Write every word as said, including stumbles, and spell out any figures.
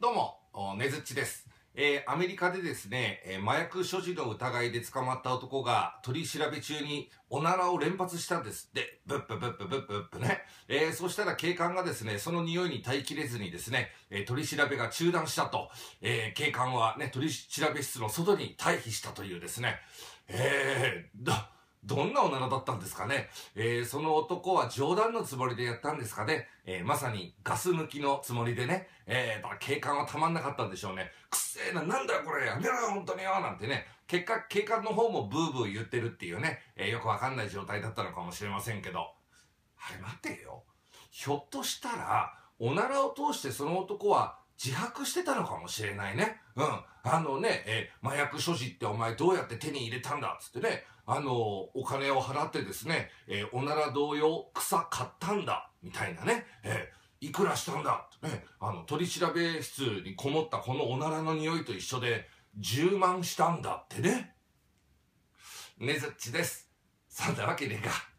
どうも、おねずっちです。えー、アメリカでですね、えー麻薬所持の疑いで捕まった男が取り調べ中におならを連発したんですって。ブップブップブップブップね。えー、そしたら警官がですね、その匂いに耐えきれずにですね、えー取り調べが中断したと。えー、警官はね、取り調べ室の外に退避したというですね、えー、ど、どんなおならだったんですかね。えー、その男は冗談のつもりでやったんですかね。えー、まさにガス抜きのつもりでね。えー、だから警官はたまんなかったんでしょうね。くっせーな、なんだよこれ、やめろよ、本当によ、なんてね。結果、警官の方もブーブー言ってるっていうね、えー、よくわかんない状態だったのかもしれませんけど。あれ待ってよ。ひょっとしたら、おならを通してその男は自白してたのかもしれないね。うん。あのね、えー麻薬所持ってお前どうやって手に入れたんだっつってね、あのーお金を払ってですね、えーおなら同様草買ったんだ、みたいなね、えーいくらしたんだってね、あの、取り調べ室にこもったこのおならの匂いと一緒でじゅうまんしたんだってね。ねずっちです。そんなわけねえか。